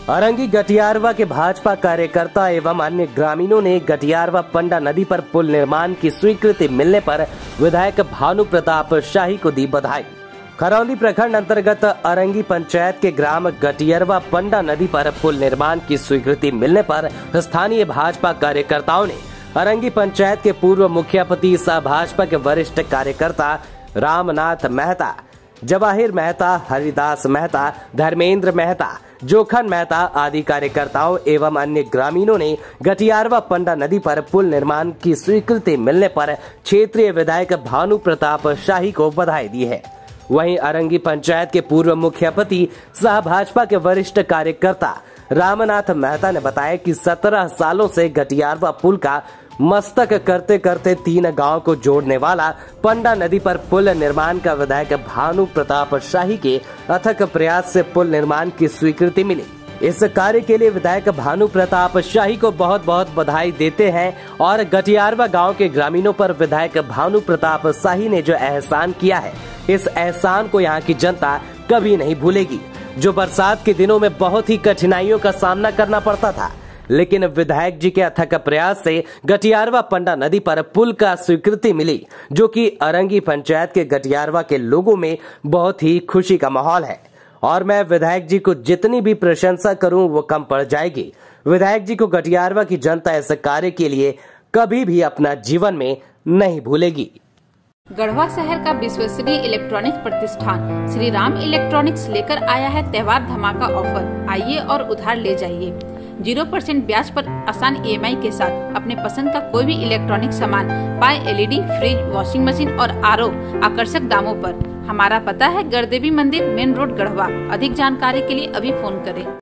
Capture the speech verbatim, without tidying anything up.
अरंगी गटियारवा के भाजपा कार्यकर्ता एवं अन्य ग्रामीणों ने गटियारवा पंडा नदी पर पुल निर्माण की स्वीकृति मिलने पर विधायक भानु प्रताप शाही को दी बधाई। खरौंदी प्रखंड अंतर्गत अरंगी पंचायत के ग्राम गटियारवा पंडा नदी पर पुल निर्माण की स्वीकृति मिलने पर स्थानीय भाजपा कार्यकर्ताओं ने अरंगी पंचायत के पूर्व मुखियापति सह भाजपा के वरिष्ठ कार्यकर्ता रामनाथ मेहता, जवाहिर मेहता, हरिदास मेहता, धर्मेंद्र मेहता, जोखन मेहता आदि कार्यकर्ताओं एवं अन्य ग्रामीणों ने गटियारवा पंडा नदी पर पुल निर्माण की स्वीकृति मिलने पर क्षेत्रीय विधायक भानु प्रताप शाही को बधाई दी है। वहीं अरंगी पंचायत के पूर्व मुखियापति सह भाजपा के वरिष्ठ कार्यकर्ता रामनाथ मेहता ने बताया कि सत्रह सालों से गटियारवा पुल का मस्तक करते करते तीन गांव को जोड़ने वाला पंडा नदी पर पुल निर्माण का विधायक भानु प्रताप शाही के अथक प्रयास से पुल निर्माण की स्वीकृति मिली। इस कार्य के लिए विधायक भानु प्रताप शाही को बहुत बहुत बधाई देते हैं और गटियारवा गांव के ग्रामीणों पर विधायक भानु प्रताप शाही ने जो एहसान किया है, इस एहसान को यहां की जनता कभी नहीं भूलेगी। जो बरसात के दिनों में बहुत ही कठिनाइयों का सामना करना पड़ता था, लेकिन विधायक जी के अथक प्रयास से गटियारवा पंडा नदी पर पुल का स्वीकृति मिली, जो कि अरंगी पंचायत के गटियारवा के लोगों में बहुत ही खुशी का माहौल है। और मैं विधायक जी को जितनी भी प्रशंसा करूं वो कम पड़ जाएगी। विधायक जी को गटियारवा की जनता इस कार्य के लिए कभी भी अपना जीवन में नहीं भूलेगी। गढ़वा शहर का विश्वसनीय इलेक्ट्रॉनिक्स प्रतिष्ठान श्री राम इलेक्ट्रॉनिक्स लेकर आया है त्योहार धमाका ऑफर। आइए और उधार ले जाइए। जीरो परसेंट ब्याज पर आसान ई एम आई के साथ अपने पसंद का कोई भी इलेक्ट्रॉनिक सामान पाए। L E D, fridge, washing machine और आर ओ आकर्षक दामों पर। हमारा पता है गढ़देवी मंदिर, मेन रोड, गढ़वा। अधिक जानकारी के लिए अभी फोन करें।